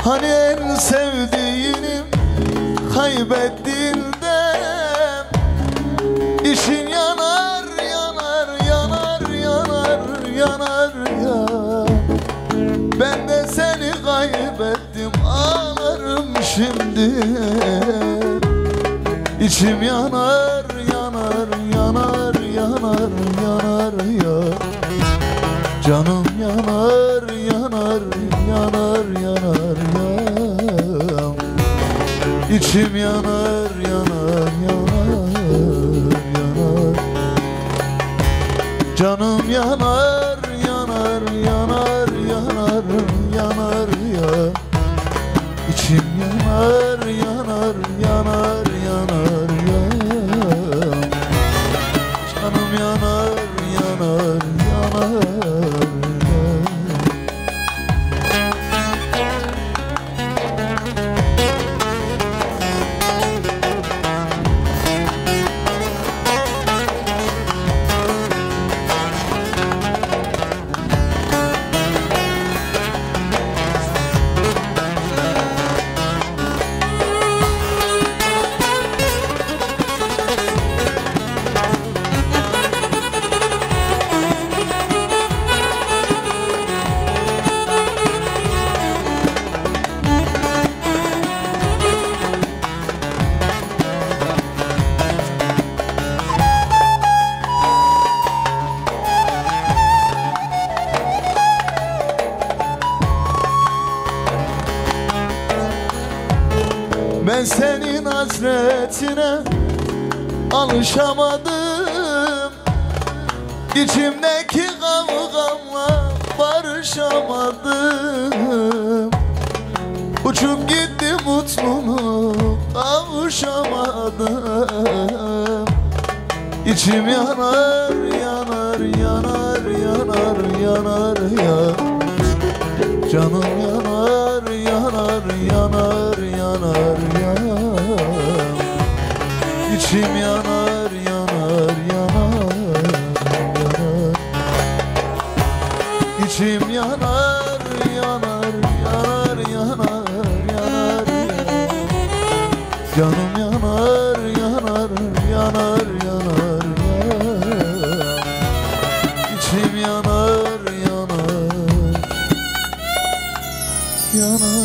Hani en sevdiğini kaybettiğinde İçin yanar, yanar, yanar, yanar, yanar ya. Ben de seni kaybettim, ağlarım şimdi. İçim yanar, yanar, yanar, yanar, yanar ya. Canım yanar, yanar, yanar, yanar ya. İçim yanar, yanar, yanar, yanar. Canım yanar, yanar, yanar, yanar, yanar ya. İçim yanar, yanar, yanar, yanar ya. Canım yanar, yanar, yanar ya. Ben senin hasretine alışamadım. İçimdeki kavgamla barışamadım. Uçup gitti mutluluk, kavuşamadım. İçim yanar, yanar, yanar, yanar, yanar ya. Canım yanar, yanar, yanar, yanar ya. İçim yanar, yanar, yanar, yanar. İçim yanar, yanar, yanar, yanar, yanar ya. Canım yanar, yanar, yanar, yanar ya. İçim yanar, yanar, yanar.